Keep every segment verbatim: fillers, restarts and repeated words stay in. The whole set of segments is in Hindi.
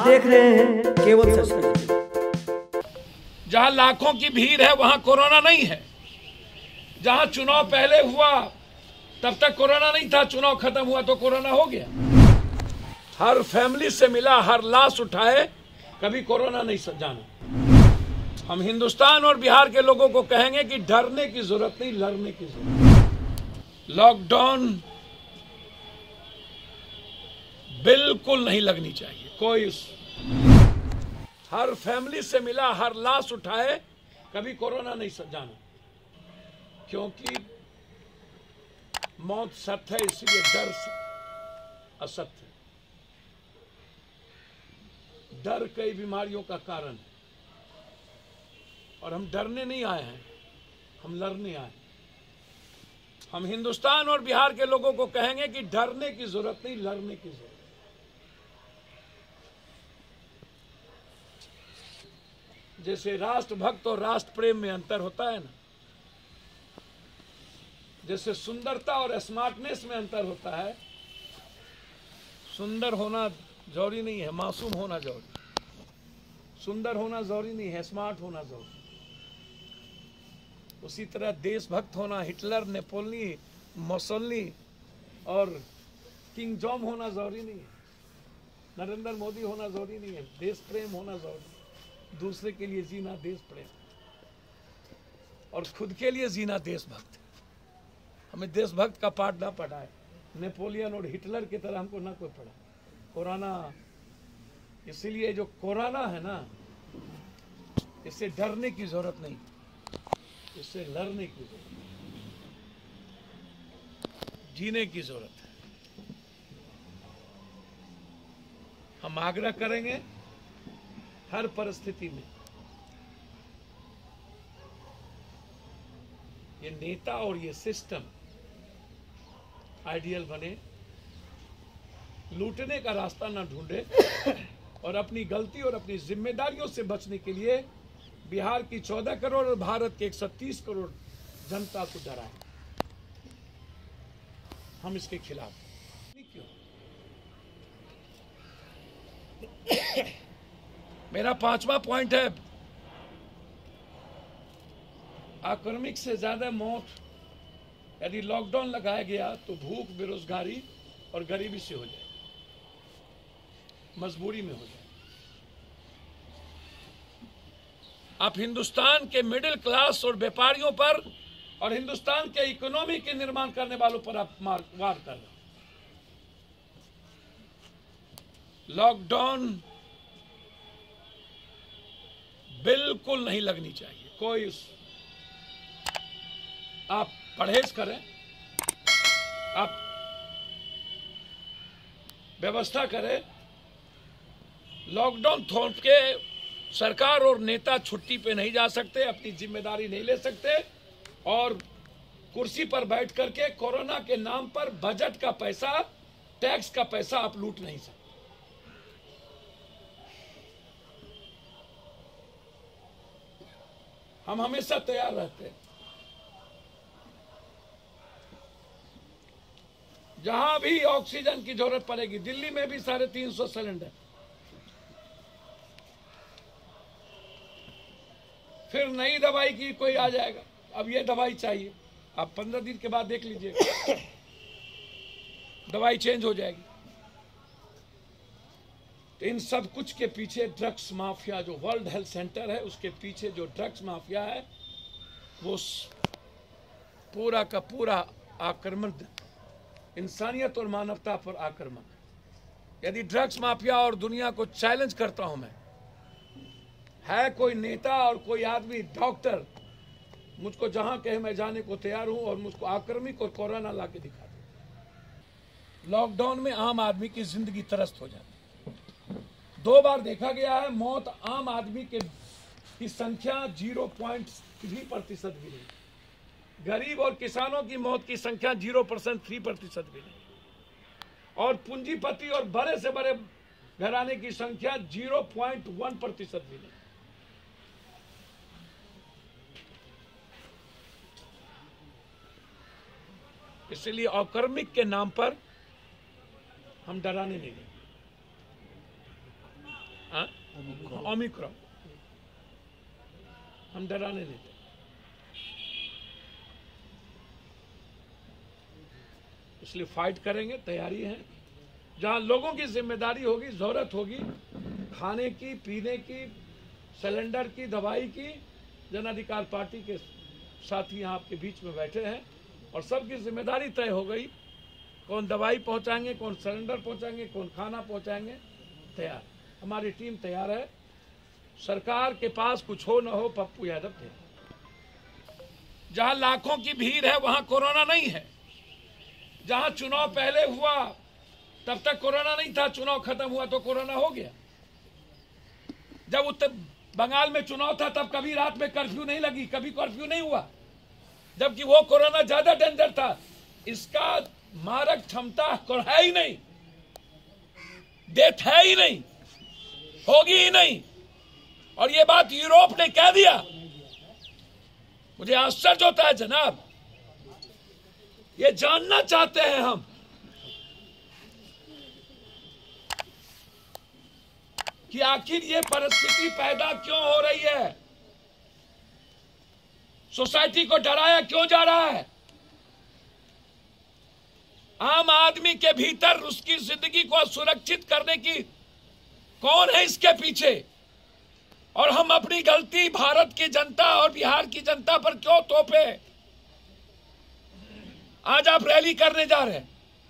देख रहे हैं केवल सच तक। जहां लाखों की भीड़ है वहां कोरोना नहीं है। जहां चुनाव पहले हुआ तब तक कोरोना नहीं था, चुनाव खत्म हुआ तो कोरोना हो गया। हर फैमिली से मिला, हर लाश उठाए, कभी कोरोना नहीं जाना। हम हिंदुस्तान और बिहार के लोगों को कहेंगे कि डरने की जरूरत नहीं, लड़ने की जरूरत। लॉकडाउन बिल्कुल नहीं लगनी चाहिए। कोई हर फैमिली से मिला, हर लाश उठाए, कभी कोरोना नहीं जाना, क्योंकि मौत सत्य है, इसलिए डर असत्य है। डर कई बीमारियों का कारण है और हम डरने नहीं आए हैं, हम लड़ने आए हैं। हम हिंदुस्तान और बिहार के लोगों को कहेंगे कि डरने की जरूरत नहीं, लड़ने की जरूरत। जैसे राष्ट्रभक्त और राष्ट्र प्रेम में अंतर होता है ना, जैसे सुंदरता और स्मार्टनेस में अंतर होता है। सुंदर होना जरूरी नहीं है, मासूम होना जरूरी। सुंदर होना जरूरी नहीं है, स्मार्ट होना जरूरी। उसी तरह देशभक्त होना, हिटलर, नेपोलियन, मुसोलिनी और किंग जॉन होना जरूरी नहीं है। नरेंद्र मोदी होना जरूरी नहीं है। देश प्रेम होना जरूरी है। दूसरे के लिए जीना देश प्रेम, और खुद के लिए जीना देशभक्त। हमें देशभक्त का पाठ ना पढ़ाए, नेपोलियन और हिटलर की तरह हमको ना कोई पढ़ा। कोरोना, इसीलिए जो कोरोना है ना, इससे डरने की जरूरत नहीं, इससे लड़ने की जरूरत, जीने की जरूरत है। हम आग्रह करेंगे हर परिस्थिति में ये नेता और ये सिस्टम आइडियल बने, लूटने का रास्ता ना ढूंढे, और अपनी गलती और अपनी जिम्मेदारियों से बचने के लिए बिहार की चौदह करोड़ और भारत के एक सौ तीस करोड़ जनता को डराए। हम इसके खिलाफ क्यों? मेरा पांचवा पॉइंट है, आक्रमण से ज्यादा मौत यदि लॉकडाउन लगाया गया तो भूख, बेरोजगारी और गरीबी से हो जाए, मजबूरी में हो जाए। आप हिंदुस्तान के मिडिल क्लास और व्यापारियों पर और हिंदुस्तान के इकोनॉमी के निर्माण करने वालों पर आप मार वार कर रहे हो। लॉकडाउन बिल्कुल नहीं लगनी चाहिए। कोई आप परहेज करें, आप व्यवस्था करें। लॉकडाउन थोप के सरकार और नेता छुट्टी पे नहीं जा सकते, अपनी जिम्मेदारी नहीं ले सकते, और कुर्सी पर बैठ करके कोरोना के नाम पर बजट का पैसा, टैक्स का पैसा आप लूट नहीं सकते। हम हमेशा तैयार रहते हैं। जहां भी ऑक्सीजन की जरूरत पड़ेगी, दिल्ली में भी साढ़े तीन सौ सिलेंडर, फिर नई दवाई की कोई आ जाएगा, अब ये दवाई चाहिए, आप पंद्रह दिन के बाद देख लीजिए दवाई चेंज हो जाएगी। तो इन सब कुछ के पीछे ड्रग्स माफिया, जो वर्ल्ड हेल्थ सेंटर है उसके पीछे जो ड्रग्स माफिया है, वो पूरा का पूरा आक्रमण, इंसानियत और मानवता पर आक्रमण। यदि ड्रग्स माफिया और दुनिया को चैलेंज करता हूं मैं, है कोई नेता और कोई आदमी, डॉक्टर, मुझको जहां कहे मैं जाने को तैयार हूं, और मुझको आक्रमिक और कोरोना ला के दिखा दे। लॉकडाउन में आम आदमी की जिंदगी त्रस्त हो जाती है। दो बार देखा गया है, मौत आम आदमी के की संख्या जीरो पॉइंट थ्री प्रतिशत भी नहीं, गरीब और किसानों की मौत की संख्या जीरो परसेंट थ्री प्रतिशत भी नहीं, और पूंजीपति और बड़े से बड़े घराने की संख्या जीरो पॉइंट वन प्रतिशत भी नहीं। इसलिए आक्रमण के नाम पर हम डराने नहीं देंगे। ओमिक्रॉन। हम डराने नहीं थे। इसलिए फाइट करेंगे, तैयारी है। जहां लोगों की जिम्मेदारी होगी, जरूरत होगी खाने की, पीने की, सिलेंडर की, दवाई की, जन अधिकार पार्टी के साथी यहाँ आपके बीच में बैठे हैं और सबकी जिम्मेदारी तय हो गई। कौन दवाई पहुंचाएंगे, कौन सिलेंडर पहुंचाएंगे, कौन खाना पहुंचाएंगे, तैयार। हमारी टीम तैयार है। सरकार के पास कुछ हो न हो, पप्पू यादव थे। जहां लाखों की भीड़ है वहां कोरोना नहीं है। जहां चुनाव पहले हुआ तब तक कोरोना नहीं था, चुनाव खत्म हुआ तो कोरोना हो गया। जब उत्तर बंगाल में चुनाव था तब कभी रात में कर्फ्यू नहीं लगी, कभी कर्फ्यू नहीं हुआ, जबकि वो कोरोना ज्यादा डेंजर था। इसका मारक क्षमता है ही नहीं, डेथ है ही नहीं, होगी ही नहीं। और ये बात यूरोप ने कह दिया। मुझे आश्चर्य होता है जनाब, ये जानना चाहते हैं हम कि आखिर ये परिस्थिति पैदा क्यों हो रही है, सोसाइटी को डराया क्यों जा रहा है। आम आदमी के भीतर उसकी जिंदगी को सुरक्षित करने की कौन है इसके पीछे, और हम अपनी गलती भारत की जनता और बिहार की जनता पर क्यों थोपे। आज आप रैली करने जा रहे हैं,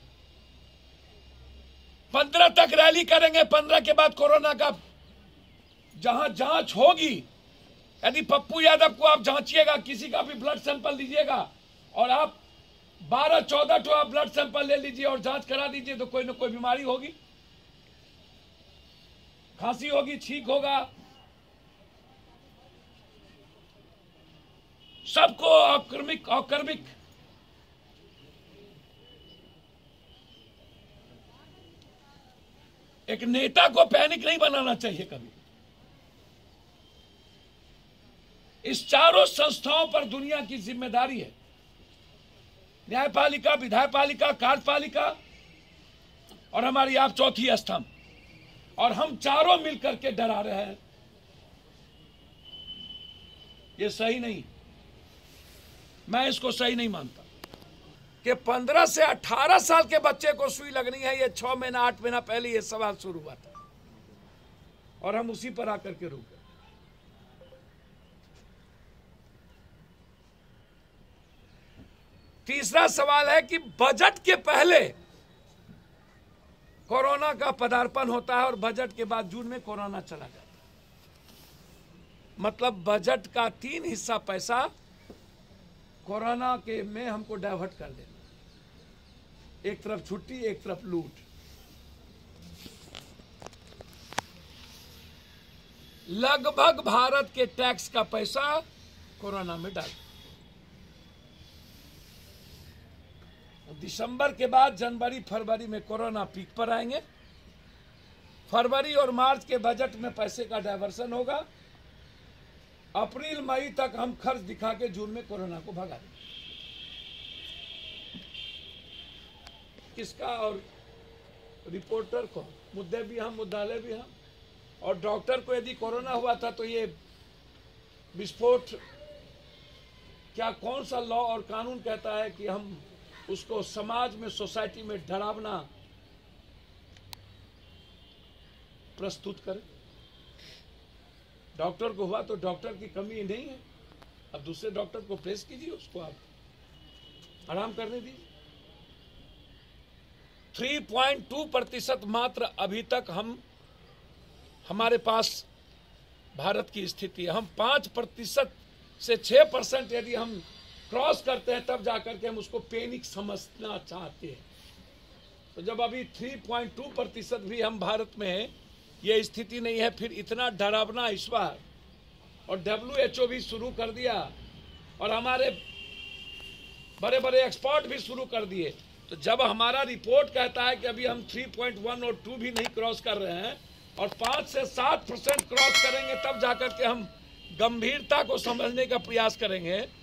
पंद्रह तक रैली करेंगे, पंद्रह के बाद कोरोना का जहां जांच होगी, यदि पप्पू यादव को आप जांचिएगा, किसी का भी ब्लड सैंपल लीजिएगा और आप बारह चौदह तो आप ब्लड सैंपल ले लीजिए और जांच करा दीजिए, तो कोई ना कोई बीमारी होगी, खांसी होगी, छींक होगा। सबको आक्रमिक आक्रमिक एक नेता को पैनिक नहीं बनाना चाहिए कभी। इस चारों संस्थाओं पर दुनिया की जिम्मेदारी है, न्यायपालिका, विधायपालिका, कार्यपालिका और हमारी आप चौथी स्तंभ, और हम चारों मिलकर के डरा रहे हैं। ये सही नहीं, मैं इसको सही नहीं मानता कि पंद्रह से अठारह साल के बच्चे को सुई लगनी है। ये छह महीना आठ महीना पहले ये सवाल शुरू हुआ था और हम उसी पर आकर के रुक गए। तीसरा सवाल है कि बजट के पहले कोरोना का पदार्पण होता है और बजट के बाद जून में कोरोना चला जाता है। मतलब बजट का तीन हिस्सा पैसा कोरोना के में हमको डाइवर्ट कर देना, एक तरफ छुट्टी, एक तरफ लूट। लगभग भारत के टैक्स का पैसा कोरोना में डाल। दिसंबर के बाद जनवरी फरवरी में कोरोना पीक पर आएंगे। फरवरी और मार्च के बजट में पैसे का डायवर्सन होगा। अप्रैल मई तक हम खर्च दिखा के जून में कोरोना को भगा देंगे। किसका? और रिपोर्टर को मुद्दे भी हम, मुद्दाले भी हम। और डॉक्टर को यदि कोरोना हुआ था तो ये विस्फोट, क्या कौन सा लॉ और कानून कहता है कि हम उसको समाज में, सोसाइटी में डरावना प्रस्तुत करें? डॉक्टर को हुआ तो डॉक्टर की कमी नहीं है, अब दूसरे डॉक्टर को प्रेस कीजिए, उसको आप आराम करने दीजिए। तीन पॉइंट दो प्रतिशत मात्र अभी तक हम हमारे पास भारत की स्थिति है। हम पांच प्रतिशत से छह परसेंट यदि हम क्रॉस करते हैं तब जाकर के हम उसको पैनिक समझना चाहते हैं। तो जब अभी तीन पॉइंट दो प्रतिशत भी हम भारत में हैं, ये स्थिति नहीं है, फिर इतना डरावना इस बार। और डब्ल्यू एच ओ भी शुरू कर दिया और हमारे बड़े बड़े एक्सपर्ट भी शुरू कर दिए। तो जब हमारा रिपोर्ट कहता है कि अभी हम तीन पॉइंट एक और दो भी नहीं क्रॉस कर रहे हैं और पाँच से सात परसेंट क्रॉस करेंगे तब जाकर के हम गंभीरता को समझने का प्रयास करेंगे,